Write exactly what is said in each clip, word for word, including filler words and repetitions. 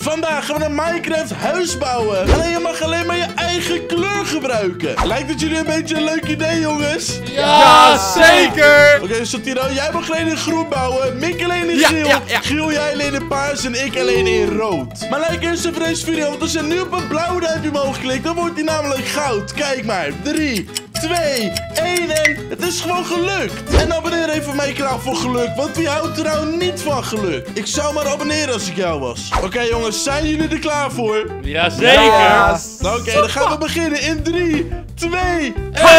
Vandaag gaan we een Minecraft huis bouwen. Alleen je mag alleen maar je eigen kleur gebruiken. Lijkt het jullie een beetje een leuk idee, jongens? Ja, ja zeker! Oké, okay, Santino, jij mag alleen in groen bouwen. Mick alleen in ja, geel. Ja, ja. Giel, jij alleen in paars en ik alleen in rood. Maar like eerst even deze video, want als je nu op een blauwe duimpje omhoog klikt, dan wordt die namelijk goud. Kijk maar. drie, twee, één en het is gewoon gelukt. En abonneer even op mijn kanaal voor geluk, want wie houdt er nou niet van geluk? Ik zou maar abonneren als ik jou was. Oké okay, jongens, zijn jullie er klaar voor? Jazeker. Ja, nou, oké, okay, dan gaan we beginnen in drie, twee,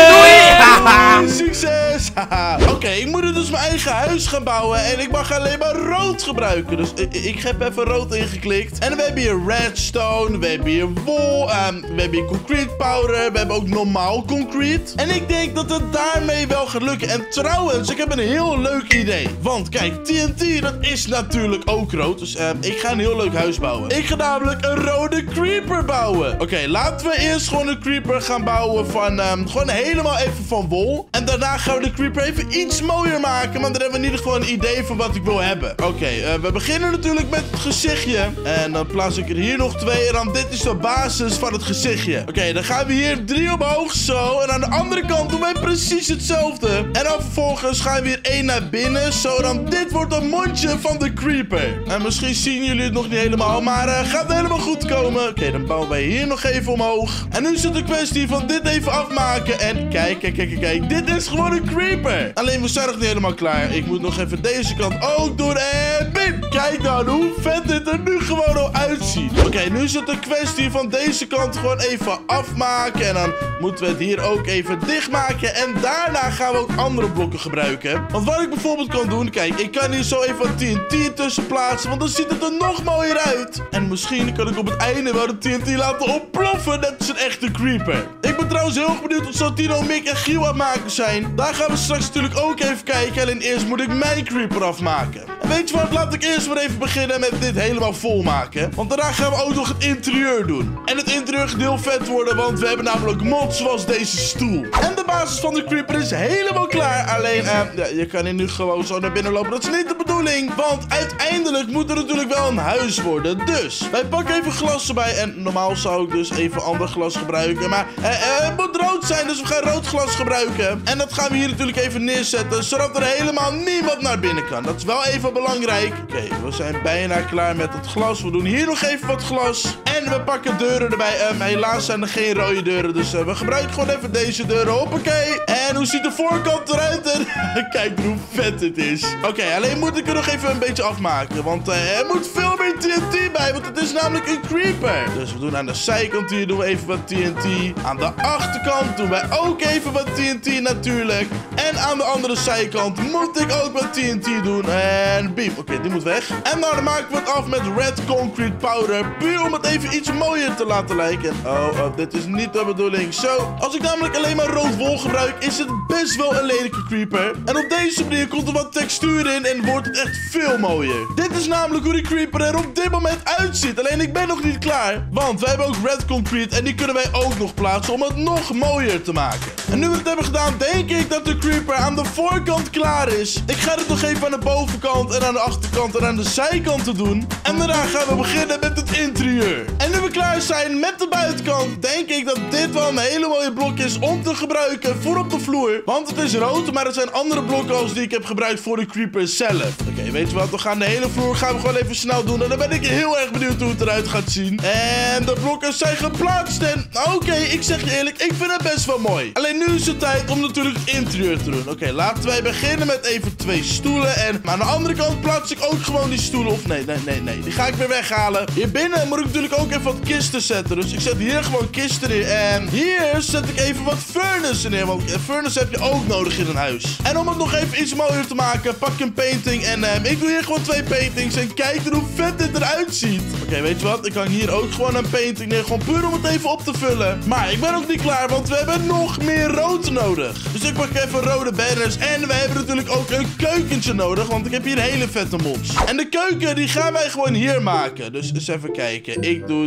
één. Succes! Oké, okay, ik moet er dus mijn eigen huis gaan bouwen en ik mag alleen maar rood gebruiken. Dus ik, ik heb even rood ingeklikt. En we hebben hier redstone, we hebben hier wol, um, we hebben hier concrete powder, we hebben ook normaal concrete. En ik denk dat het daarmee wel gaat lukken. En trouwens, ik heb een heel leuk idee. Want kijk, T N T, dat is natuurlijk ook rood. Dus um, ik ga een heel leuk huis bouwen. Ik ga namelijk een rode creeper bouwen. Oké, okay, laten we eerst gewoon een creeper gaan bouwen van... Um, gewoon helemaal even van wol. En daarna gaan we de creeper even iets mooier maken. Maar dan hebben we in ieder geval een idee van wat ik wil hebben. Oké, okay, uh, we beginnen natuurlijk met het gezichtje. En dan plaats ik er hier nog twee. En dan dit is de basis van het gezichtje. Oké, okay, dan gaan we hier drie omhoog zo. En aan de andere kant doen wij precies hetzelfde. En dan vervolgens gaan we weer één naar binnen. Zo, dan dit wordt een mondje van de creeper. En misschien zien jullie het nog niet helemaal. Maar uh, gaat helemaal goed komen. Oké, okay, dan bouwen wij hier nog even omhoog. En nu is het een kwestie van dit even afmaken. En kijk, kijk, kijk, kijk. Dit is gewoon een creeper. Alleen we zijn nog niet helemaal klaar. Ik moet nog even deze kant ook doen. En bim! Kijk dan hoe vet dit er nu gewoon al uitziet. Oké, okay, nu is het een kwestie van deze kant gewoon even afmaken. En dan moeten we het hier ook even dichtmaken. En daarna gaan we ook andere blokken gebruiken. Want wat ik bijvoorbeeld kan doen... Kijk, ik kan hier zo even wat T N T tussen plaatsen. Want dan ziet het er nog mooier uit. En misschien kan ik op het einde wel de T N T laten ontploffen. Net als een echte creeper. Ik ben trouwens heel erg benieuwd wat Santino, Mick en Giel aan het maken zijn. Daar gaan we straks natuurlijk ook even kijken. Alleen eerst moet ik mijn creeper afmaken. En weet je wat? Laat ik eerst maar even beginnen met dit helemaal vol maken. Want daarna gaan we ook nog het interieur doen. En het interieur gaat heel vet worden. Want we hebben namelijk mods zoals deze stoel. En de basis van de creeper is helemaal klaar. Alleen, uh, ja, je kan hier nu gewoon zo naar binnen lopen. Dat is niet de bedoeling. Want uiteindelijk moet er natuurlijk wel een huis worden. Dus, wij pakken even glas erbij. En normaal zou ik dus even ander glas gebruiken. Maar uh, uh, het moet rood zijn. Dus we gaan rood glas gebruiken. En dat gaan we hier natuurlijk even neerzetten. Zodat er helemaal niemand naar binnen kan. Dat is wel even belangrijk. Oké, okay, we zijn bijna klaar met het glas. We doen hier nog even wat glas. En we pakken deuren erbij. Uh, helaas zijn er geen rode deuren. Dus uh, we gebruiken gewoon even deze deuren. Hoppakee. En hoe ziet de voorkant eruit? En kijk hoe vet dit is. Oké, okay, alleen moet ik er nog even een beetje afmaken. Want uh, er moet veel meer T N T bij. Want het is namelijk een creeper. Dus we doen aan de zijkant hier doen we even wat T N T. Aan de achterkant doen wij ook even wat T N T natuurlijk. En aan de andere zijkant moet ik ook wat T N T doen. En beep. Oké, okay, die moet weg. En dan maken we het af met red concrete powder. Puur om het even iets mooier te laten lijken. Oh, oh, dit is niet de bedoeling. Zo, als ik namelijk alleen maar rood wol gebruik, is het best wel een lelijke creeper. En op deze manier komt er wat textuur in en wordt het echt veel mooier. Dit is namelijk hoe die creeper er op dit moment uitziet. Alleen ik ben nog niet klaar. Want wij hebben ook red concrete en die kunnen wij ook nog plaatsen om het nog mooier te maken. En nu we het hebben gedaan, denk ik dat de creeper aan de voorkant klaar is. Ik ga het nog even aan de bovenkant en aan de achterkant en aan de zijkant te doen. En daarna gaan we beginnen met het interieur. En nu we klaar zijn met de buitenkant, denk ik dat dit wel een hele mooie blok is om te gebruiken voor op de vloer. Want het is rood, maar er zijn andere blokken als die ik heb gebruikt voor de creeper zelf. Oké, okay, weet je wat? We gaan de hele vloer gaan we gewoon even snel doen. En dan ben ik heel erg benieuwd hoe het eruit gaat zien. En de blokken zijn geplaatst. En oké, okay, ik zeg je eerlijk, ik vind het best wel mooi. Alleen nu is het tijd om natuurlijk het interieur te doen. Oké, okay, laten wij beginnen met even twee stoelen. En maar aan de andere kant plaats ik ook gewoon die stoelen. Of nee, nee, nee, nee. Die ga ik weer weghalen. Hier binnen moet ik natuurlijk ook even wat kisten zetten. Dus ik zet hier gewoon kisten in. En hier zet ik even wat furnace in. Want furnace heb je ook nodig in een huis. En om het nog even iets mooier te maken, pak ik een painting. En um, ik doe hier gewoon twee paintings. En kijk hoe vet dit eruit ziet. Oké, okay, weet je wat? Ik kan hier ook gewoon een painting neer. Gewoon puur om het even op te vullen. Maar ik ben ook niet klaar, want we hebben nog meer rood nodig. Dus ik pak even rode banners. En we hebben natuurlijk ook een keukentje nodig. Want ik heb hier hele vette mods. En de keuken, die gaan wij gewoon hier maken. Dus eens even kijken. Ik doe dit. En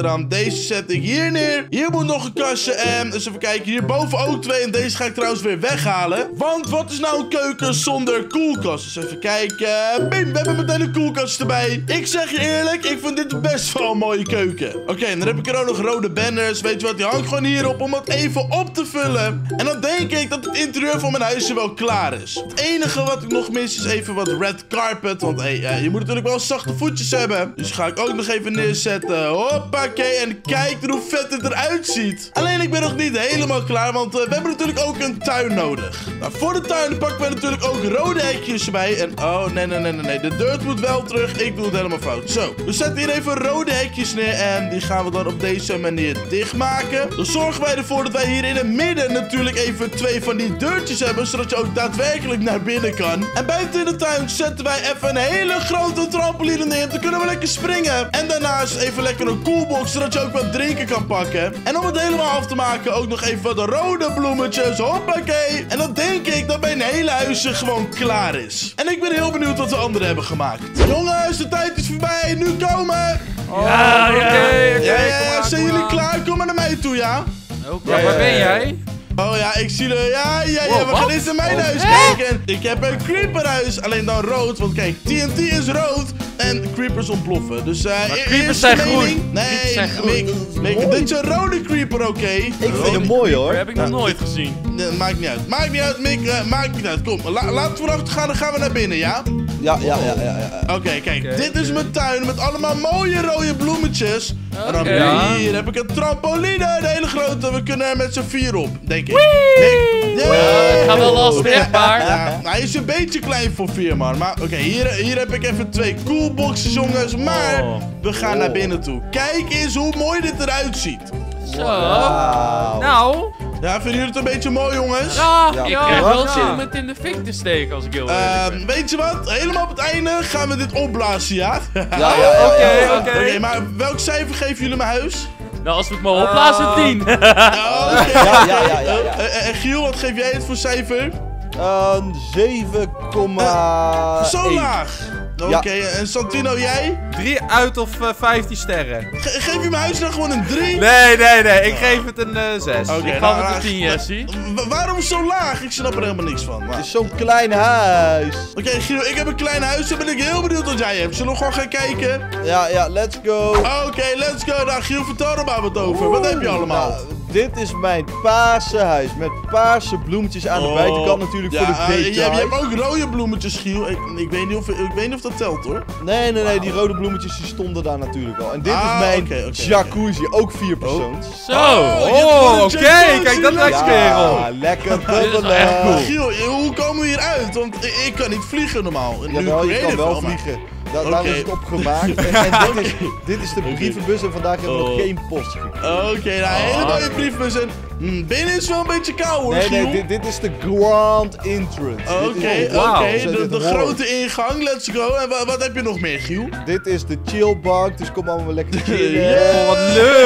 dan deze zet ik hier neer. Hier moet nog een kastje. En dus even kijken. Hierboven ook twee. En deze ga ik trouwens weer weghalen. Want wat is nou een keuken zonder koelkast? Dus even kijken. Bim, we hebben meteen een koelkast erbij. Ik zeg je eerlijk, ik vind dit best wel een mooie keuken. Oké, okay, en dan heb ik er ook nog rode banners. Weet je wat, die hangt gewoon hierop om het even op te vullen. En dan denk ik dat het interieur van mijn huisje wel klaar is. Het enige wat ik nog mis is even wat red carpet. Want hey, uh, je moet natuurlijk wel zachte voetjes hebben. Dus ga ik ook nog even neerzetten. Hoppakee. En kijk hoe vet het eruit ziet. Alleen ik ben nog niet helemaal klaar. Want uh, we hebben natuurlijk ook een tuin nodig. Nou, voor de tuin pakken we natuurlijk ook rode hekjes erbij. En oh, nee, nee, nee, nee, nee. De deur moet wel terug. Ik doe het helemaal fout. Zo, we zetten hier even rode hekjes neer. En die gaan we dan op deze manier dichtmaken. Dan zorgen wij ervoor dat wij hier in het midden natuurlijk even twee van die deurtjes hebben. Zodat je ook daadwerkelijk naar binnen kan. En buiten in de tuin zetten wij even een hele grote trampoline neer. Dan kunnen we lekker springen. En daarnaast even lekker een koelbox. Zodat je ook wat drinken kan pakken. En om het helemaal af te maken ook nog even wat rode bloemetjes. Hoppakee. En dan denk ik dat mijn hele huisje gewoon klaar is. En ik ben heel benieuwd wat de anderen hebben gemaakt. Jongens, de tijd is voorbij. Nu komen. Oh, ja, oké, okay, oké. Ja, ja, zijn jullie klaar? Kom maar naar mij toe, ja? Oké, okay, waar ben jij? Oh ja, ik zie er. Ja, ja, ja. Wow, we gaan eens naar mijn huis kijken. Ik heb een creeperhuis. Alleen dan rood. Want kijk, T N T is rood. En creepers ontploffen. Dus eh. Uh, creepers zijn groen. Nee, zijn groen. Mick, dit is een rode creeper, oké? Okay? Ik vind hem mooi hoor. Dat heb ik nog nooit gezien. Nee, maakt niet uit. Maakt niet uit, Mick. Uh, maakt niet uit. Kom, la laten we erachter gaan. Dan gaan we naar binnen, ja? Ja, ja, ja, ja. ja. Oké, okay, kijk. Okay, dit okay. is mijn tuin met allemaal mooie rode bloemetjes. Okay. En dan ja. hier heb ik een trampoline. Een hele grote. We kunnen er met z'n vier op, denk ik. Yeah. Uh, het gaat wel lastig, maar... Ja, hij is een beetje klein voor vier, man. Maar oké, okay, hier, hier heb ik even twee coolboxes, jongens. Maar oh. we gaan oh. naar binnen toe. Kijk eens hoe mooi dit eruit ziet. Zo. Wow. Nou... Ja, vinden jullie het een beetje mooi, jongens? Ja, ja. Ik krijg wel zin om het in de fik te steken, als ik heel eerlijk ben. Uh, weet je wat? Helemaal op het einde gaan we dit opblazen, ja? Ja, ja, ja. Oké, oké. Oké, maar welk cijfer geven jullie mijn huis? Nou, als we het maar opblazen, uh, tien. Ja, okay. ja, ja, ja, ja. Uh, en Giel, wat geef jij het voor cijfer? Een zeven komma één. Uh, zo laag. Oké, okay, ja. En Santino, jij? drie uit of uh, vijftien sterren. Ge geef je mijn huis dan gewoon een drie? Nee, nee, nee. Ik geef het een uh, zes. Okay, ik ga het een tien, Jessie. Waarom zo laag? Ik snap er helemaal niks van. Het is zo'n klein huis. Oké, okay, Giel, ik heb een klein huis. Dan ben ik heel benieuwd wat jij hebt. Zullen we gewoon gaan kijken? Ja, ja, let's go. Oké, okay, let's go. Nou, Giel, vertel er maar wat over. Oeh, wat heb je allemaal? Nou, dit is mijn paarse huis. Met paarse bloemetjes aan de oh, buitenkant natuurlijk ja, voor de detail. Uh, je, je hebt ook rode bloemetjes, Giel. Ik, ik, weet niet of, ik weet niet of dat telt, hoor. Nee, nee, nee. Die rode bloemetjes die stonden daar natuurlijk al. En dit ah, is mijn okay, okay, jacuzzi. Okay. Ook vier persoons. Oh. Zo. Oh, oké. Okay. Kijk, dat lijkt kerel. Ja, lekker dubbelen. Cool. Giel, hoe komen we hier uit? Want ik, ik kan niet vliegen normaal. Jawel, je kan wel vliegen. Da okay. Daar is het opgemaakt. En, en dit, is, dit is de brievenbus en vandaag hebben we oh. nog geen post. Oké, okay, nou, een hele mooie brievenbus. En mm, binnen is wel een beetje koud, hoor. Nee, nee, dit, dit is de grand entrance. Oké, okay, oké. Okay. De, de grote ingang, let's go. En wat heb je nog meer, Giel? Dit is de chillbank, dus kom allemaal lekker chillen. Yeah. Oh, wat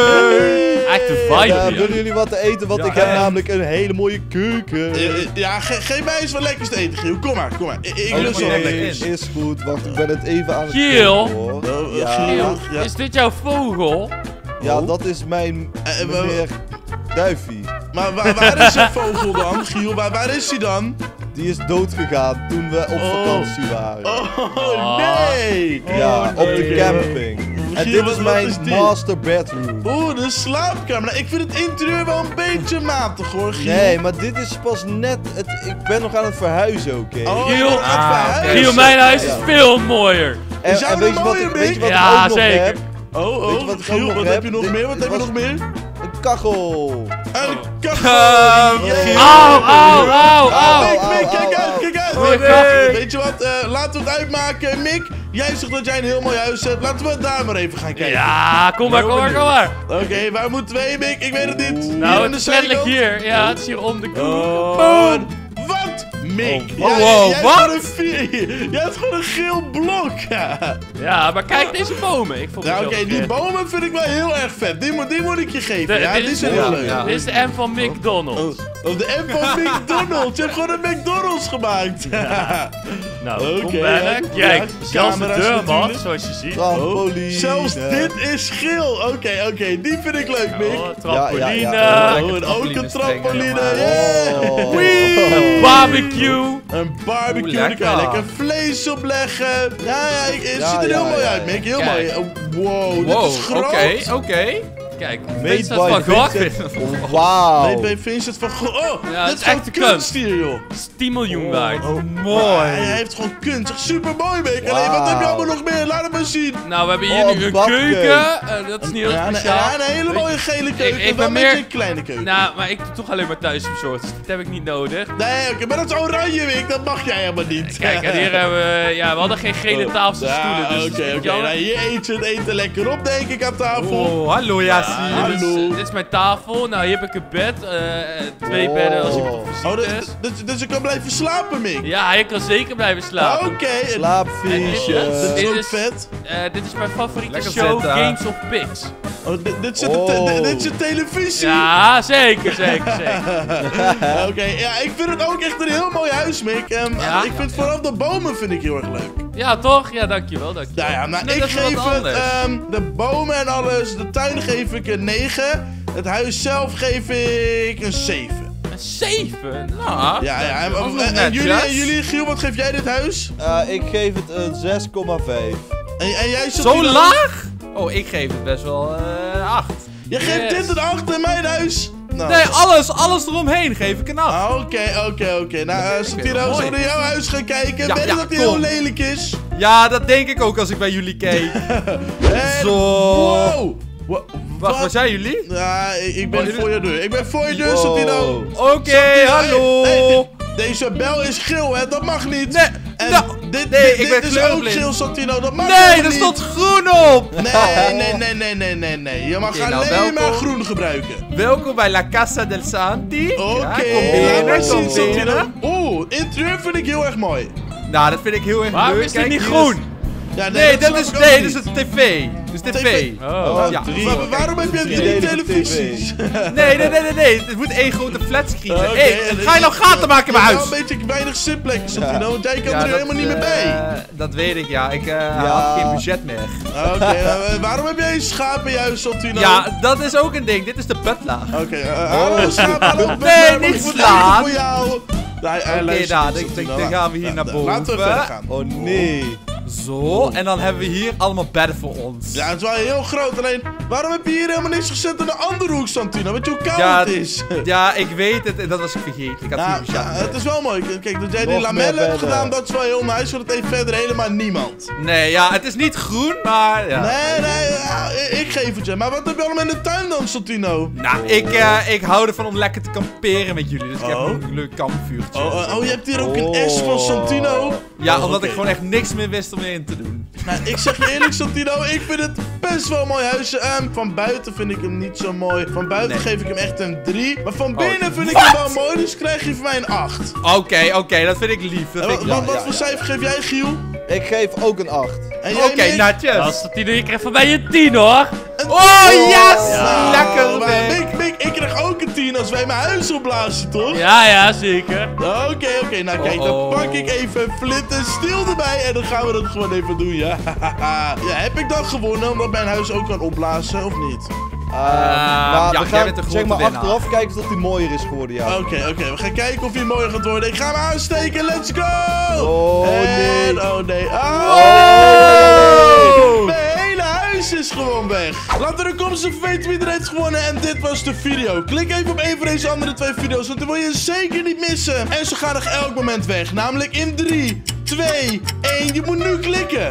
leuk! Echt een vibe. Ja, willen jullie wat te eten? Want ja, ik heb en... namelijk een hele mooie keuken. Ja, ja ge geef mij eens wat lekkers te eten, Giel. Kom maar, kom maar. Ik, ik lust wel wat lekkers. Is goed, wacht, ik ben het even aan het Giel, koken, ja. Giel, ja. Is dit jouw vogel? Ja, oh. dat is mijn uh, meneer Duifie. Maar waar, waar is zijn vogel dan, Giel? Waar, waar is hij dan? Die is doodgegaan toen we op oh. vakantie waren. Oh, nee! Ja, oh, op de okay. camping. En Giel, dit is mijn is master bedroom. Oeh, de slaapkamer. Nou, ik vind het interieur wel een beetje matig, hoor, Giel. Nee, maar dit is pas net... Het, ik ben nog aan het verhuizen, oké? Okay? Oh, Giel, ah, Giel, mijn huis is ja. veel mooier. En, is en weet, je wat, weet je wat ja, ik ook zeker. nog heb? Oh, oh, weet je wat Giel, wat heb, heb je nog dit, meer? Wat heb je nog meer? Een kachel. Een kachel. Auw, auw, auw, auw. Mick, Mick, kijk uit, kijk uit. Oh, nee. Weet je wat, uh, laten we het uitmaken. Mick, jij zegt dat jij een heel mooi huis hebt. Laten we daar maar even gaan kijken. Ja, kom maar, kom maar, kom maar. Oké, okay, waar moeten we heen, Mick? Ik weet het niet. Nou, het is letterlijk hier. Ja, het is hier om de koe. Oh. Boom. Wat? Mick. Oh, wow, wow, jij, wat? Jij hebt gewoon een geel blok. Ja, maar kijk deze bomen. Ik vond nou, oké, okay, die bomen vind ik wel heel erg vet. Die moet, die moet ik je geven. De, ja, die zijn heel leuk. Ja. Dit is de M van McDonald's. Oh, oh de M van McDonald's. Je hebt gewoon een McDonald's gemaakt. Ja. Nou, Oké, kom werk. ja, Kijk, ja, zelfs de camera's deurmat, natuurlijk. zoals je ziet. Trampoline. Zelfs dit is geel. Oké, okay, oké, okay, die vind ik leuk, Mick. Oh, trampoline. Ja, ja, ja. Oh, en ook een trampoline. Oh. Yeah. Een barbecue. Een barbecue, Oeh, daar kan je lekker. lekker vlees op leggen. Ja, ja, ik- het Ja, ziet er ja, heel mooi ja, uit, ja. Mick. Heel Kijk. mooi. Oh, wow, Wow, dit is groot. oké, oké. Kijk, Made Vincent by van Gogh. Vincent. Wauw. Nee, bij Vincent van Gogh. Oh, Ja, dit het is is gewoon echt de kunst kunst. hier, joh. tien miljoen waard. Oh, Hij, mooi. hij heeft gewoon kunst. Echt super mooi, Mick. Alleen, wat heb je allemaal nog meer? Laat het maar zien. Nou, we hebben hier Oh, nu een babke. keuken. Eh, dat is niet heel Ja, een, speciaal. ja, een hele mooie gele keuken. Ik- ik wel ben een meer- beetje een kleine keuken. Nou, maar ik doe toch alleen maar thuisbezorgd, dus dat heb ik niet nodig. Nee, oké, maar dat is oranje, Mick. Dat mag jij helemaal niet. Kijk, en hier hebben we... Ja, we hadden geen gele tafels en Ja, stoelen, dus... oké, dat is oké. jammer. Nou, hier eet je het eten lekker op, denk ik, aan tafel. Oh, hallo Yassi. Ja, dit, is, Hallo. dit is mijn tafel. Nou, hier heb ik een bed. eh, twee Oh. bedden als iemand op Oh, visite dus, is. dus, dus ik kan blijven slapen, Mick. Ja, je kan zeker blijven Oké. slapen. en- Slaapfiche. Dat is Dit ook is- vet. Eh, dit is mijn favoriete Lekker show, zitten. Games of Pigs. Oh, dit, dit, zit de te- Oh. dit, dit is de televisie. Ja, zeker, zeker, zeker. Oké, ja, ik vind het ook echt een heel mooi huis, Mick. Ehm, Ja? Ik vind vooral de bomen vind ik heel erg leuk. Ja, toch? Ja, dankjewel, dankjewel. Nou ja, maar Nee, ik dat is wel geef wat het, anders. ehm, de bomen en alles, de tuin geef ik een negen. Het huis zelf geef ik een zeven. Een zeven? Ah, Ja, ja. En, dat is en- nog en netjes. jullie, en jullie, Giel, wat geef jij dit huis? Eh, ik geef het een zes komma vijf. En, en jij zit Zo hier dan- laag? Oh, ik geef het best wel eh acht. Je geeft Yes. dit een acht in mijn huis? Nou. Nee, alles, alles eromheen geef ik een acht. Ah, Oké, oké, oké. Nou, uh, Santino, mooi. zullen we naar jouw huis gaan kijken? Ja, Weet je ja, dat hij heel kom. lelijk is? Ja, dat denk ik ook als ik bij jullie keek. En- Zo. Wow. Wa- Wacht, waar wat? zijn jullie? Ja, ik, ik ben Oh, jullie- voor je deur. Ik ben voor je deur, Wow. Santino. Oké, Santino, hallo. hey, hey, deze bel is geel, hè? Dat mag niet. Nee, En nou, dit, nee, dit, ik dit ben is kleurblind. ook geel, Santino. Dat mag Nee, helemaal er niet. stond groen op. Nee, nee, nee, nee, nee, nee, nee. Je mag Oké, nou, alleen maar welkom. groen gebruiken. Welkom bij La Casa del Santi. Oké, Ja, kom laat binnen, maar kom zien, Santino. binnen. Oeh, interieur vind ik heel erg mooi. Nou, dat vind ik heel erg Waarom leuk. is dit Kijk, niet hier groen? Ja, Nee, dat dat snap is, ik ook nee, niet. dat is een tv. Dus tv. TV. Oh. Oh, ja. drie. Wa- waarom heb je drie Driedelige televisies? Nee, nee, nee, nee, nee. Het moet één grote flatscreen zijn. Oké, Hé, en- ga je nou gaten maken in mijn Je huis? hebt wel een beetje weinig zitplekken, Santino, want jij kan Ja, er dat, helemaal niet meer eh, bij. Dat weet ik, ja. Ik eh, had geen budget meer. Oké, eh, waarom heb jij een schaap in je huis, Santino? Ja, dat is ook een ding. Dit is de butler. Oké, eh, hallo schaap, hallo. Nee, Butler, niet ik moet slaan. eten voor jou. Hij, hij Oké, luistert nou, niet, dan, Santino. dan gaan we hier Ja, naar ja, boven. Laten we verder gaan. Oh nee. Zo, en dan hebben we hier allemaal bedden voor ons. Ja, het is wel heel groot, alleen waarom heb je hier helemaal niks gezet in de andere hoek, Santino? Weet je hoe koud Ja, het is? Ja, ik weet het. En dat was ik vergeten. Ik had Ja, geen budget ja, meer. het is wel mooi. Kijk, dat jij die Nog lamellen meer hebt bedden. gedaan, dat is wel heel nice. Want het heeft verder helemaal niemand. Nee, ja, het is niet groen, maar ja. Nee, nee, ja, ik- ik geef het je. Maar wat heb je allemaal in de tuin dan, Santino? Nou, ik, eh, ik hou ervan om lekker te kamperen met jullie. Dus ik Oh. heb een leuk kampvuurtje. Oh, oh, oh, je hebt hier ook een Oh. S van Santino. Ja, Oh, omdat oké. ik gewoon echt niks meer wist om erin te doen. Nou, ik zeg je eerlijk, Santino, ik vind het best wel een mooi huisje. Ehm, van buiten vind ik hem niet zo mooi. Van buiten Nee. geef ik hem echt een drie. Maar van binnen vind ik wat? hem wel mooi, dus krijg je van mij een acht. Oké, oké, dat vind ik lief. Dat En vind wat ik wat lief. voor cijfer geef jij, Giel? Ik geef ook een acht. En jij, Oké, Mick? netjes. Als dat die je krijgt van mij een tien hoor. Een Oh, tien. yes! Nou, Lekker, maar Mick. Mick, Mick, ik krijg ook een tien als wij mijn huis opblazen, toch? Ja, ja, zeker. Oké, oké, nou kijk, dan Oh, oh. pak ik even Flint en Steel erbij en dan gaan we dat gewoon even doen, ja. Ja, heb ik dan gewonnen omdat mijn huis ook kan opblazen, of niet? Uh, ja, maar jij we gaan bent de zeg grote maar winnaar. achteraf kijken tot hij mooier is geworden, ja. Oké, oké, we gaan kijken of hij mooier gaat worden. Ik ga hem aansteken, let's go! Oh, En- nee. Oh nee, oh, Oh! nee! Mijn hele huis is gewoon weg. Laat in de comments even weten wie er heeft gewonnen en dit was de video. Klik even op een van deze andere twee video's, want dan wil je zeker niet missen. En ze gaan nog elk moment weg, namelijk in drie, twee, één. Je moet nu klikken.